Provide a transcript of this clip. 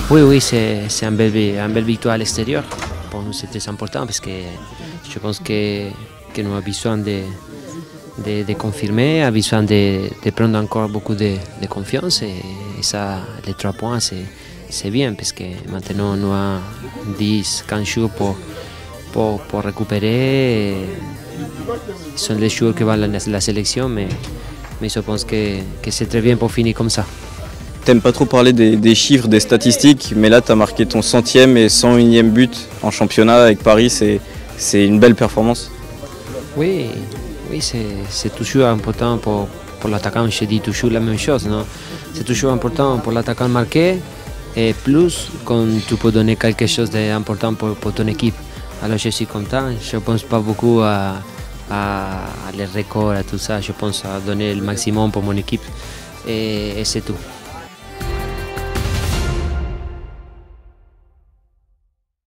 Oui, oui, c'est une belle victoire à l'extérieur. Pour nous, c'est très important parce que je pense que nous avons besoin de confirmer, avons besoin de prendre encore beaucoup de confiance et ça, les 3 points, c'est bien parce que maintenant nous avons 10-15 jours pour récupérer. Ce sont les jours qui vont la sélection, mais je pense que c'est très bien pour finir comme ça. T'aimes pas trop parler des chiffres, des statistiques, mais là tu as marqué ton 100e et 101e but en championnat avec Paris, c'est une belle performance. Oui, c'est toujours important pour l'attaquant, je dis toujours la même chose. C'est toujours important pour l'attaquant de marquer et plus quand tu peux donner quelque chose d'important pour ton équipe. Alors je suis content, je ne pense pas beaucoup à les records, à tout ça, je pense à donner le maximum pour mon équipe et c'est tout.